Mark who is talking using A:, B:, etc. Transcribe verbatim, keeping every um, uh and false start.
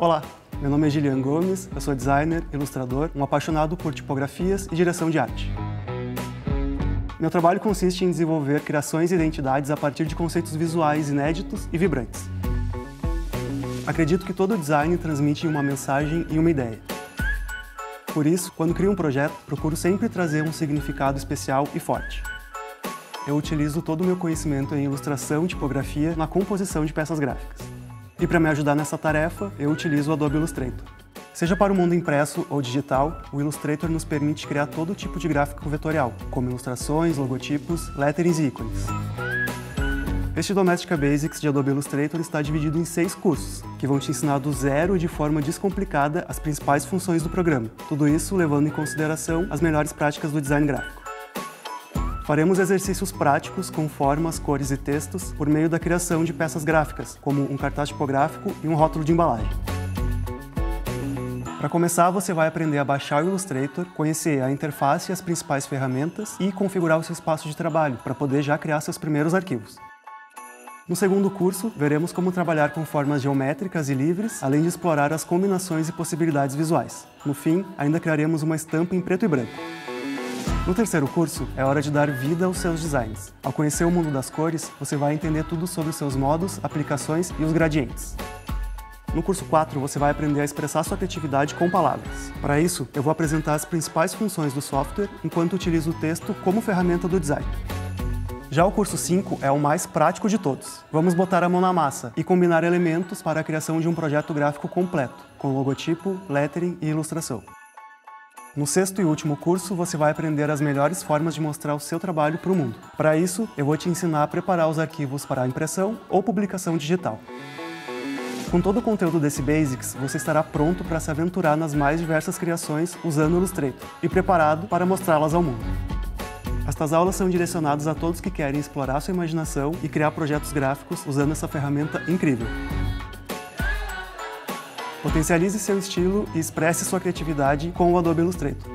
A: Olá, meu nome é Gilian Gomes, eu sou designer, ilustrador, um apaixonado por tipografias e direção de arte. Meu trabalho consiste em desenvolver criações e identidades a partir de conceitos visuais inéditos e vibrantes. Acredito que todo design transmite uma mensagem e uma ideia. Por isso, quando crio um projeto, procuro sempre trazer um significado especial e forte. Eu utilizo todo o meu conhecimento em ilustração e tipografia na composição de peças gráficas. E para me ajudar nessa tarefa, eu utilizo o Adobe Illustrator. Seja para o mundo impresso ou digital, o Illustrator nos permite criar todo tipo de gráfico vetorial, como ilustrações, logotipos, letterings e ícones. Este Domestika Basics de Adobe Illustrator está dividido em seis cursos, que vão te ensinar do zero e de forma descomplicada as principais funções do programa. Tudo isso levando em consideração as melhores práticas do design gráfico. Faremos exercícios práticos com formas, cores e textos por meio da criação de peças gráficas, como um cartaz tipográfico e um rótulo de embalagem. Para começar, você vai aprender a baixar o Illustrator, conhecer a interface e as principais ferramentas e configurar o seu espaço de trabalho, para poder já criar seus primeiros arquivos. No segundo curso, veremos como trabalhar com formas geométricas e livres, além de explorar as combinações e possibilidades visuais. No fim, ainda criaremos uma estampa em preto e branco. No terceiro curso, é hora de dar vida aos seus designs. Ao conhecer o mundo das cores, você vai entender tudo sobre os seus modos, aplicações e os gradientes. No curso quatro, você vai aprender a expressar sua criatividade com palavras. Para isso, eu vou apresentar as principais funções do software, enquanto utilizo o texto como ferramenta do design. Já o curso cinco é o mais prático de todos. Vamos botar a mão na massa e combinar elementos para a criação de um projeto gráfico completo, com logotipo, lettering e ilustração. No sexto e último curso, você vai aprender as melhores formas de mostrar o seu trabalho para o mundo. Para isso, eu vou te ensinar a preparar os arquivos para a impressão ou publicação digital. Com todo o conteúdo desse Basics, você estará pronto para se aventurar nas mais diversas criações usando o Illustrator e preparado para mostrá-las ao mundo. Estas aulas são direcionadas a todos que querem explorar sua imaginação e criar projetos gráficos usando essa ferramenta incrível. Potencialize seu estilo e expresse sua criatividade com o Adobe Illustrator.